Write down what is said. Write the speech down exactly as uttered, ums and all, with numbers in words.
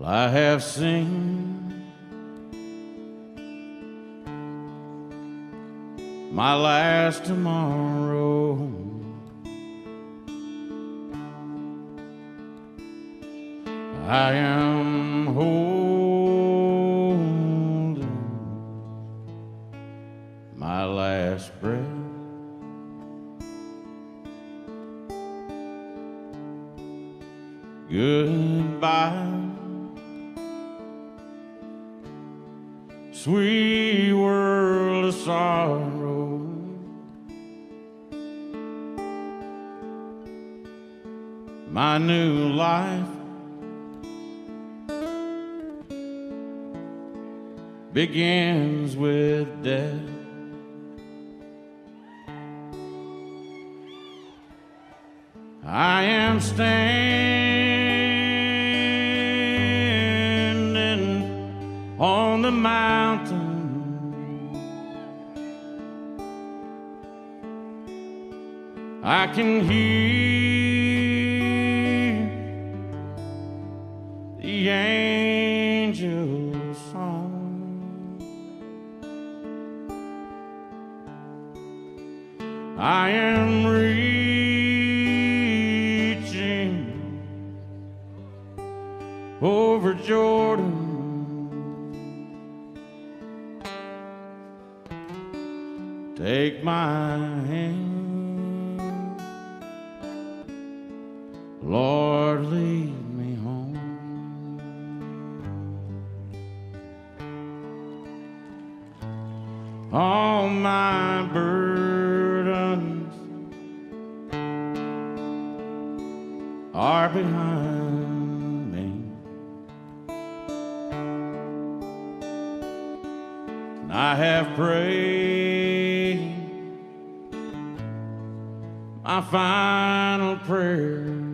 I have seen my last tomorrow. I am holding my last breath. Goodbye, sweet world of sorrow. My new life begins with death. I am standing on the mountain, I can hear the angels' song. I am reaching over Jordan, take my hand, Lord, lead me home. All my burdens are behind me, and I have prayed my final prayer.